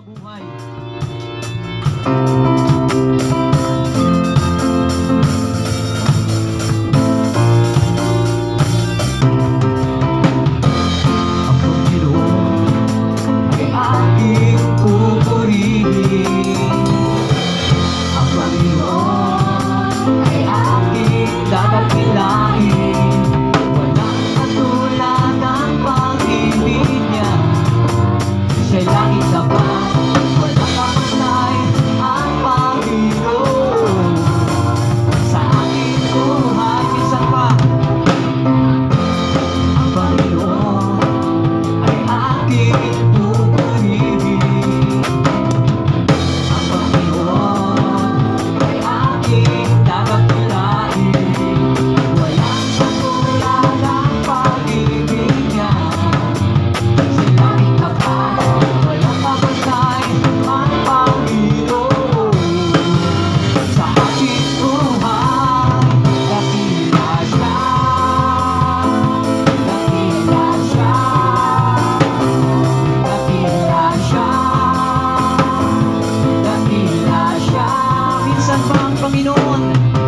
buhay. Ang Panginoon ay aking pupurihin. Ang Panginoon ay aking dadakilain. Walang katulad ng pag-ibig niya. Siya'y langit na ba? Walang kamatay ang Panginoon. Sa aking buhay, minsan pa ang Panginoon ay aking pupurihin. Ang Panginoon ay aking dadakilain. Walang katulad ng pag-ibig niya. Siya'y langit na ba? Walang kamatay ang Panginoon. Sa aking buhay, dakila siya. Dakila siya. Dakila siya. Dakila siya. Minsan pa ang Panginoon.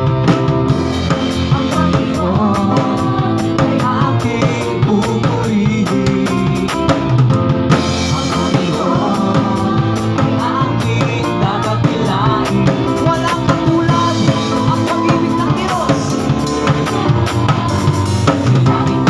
Ang Panginoon ay aking pupurihin. Ang Panginoon ay aking dadakilain. Walang katulad ang pag-ibig ng Diyos. Siya'y langit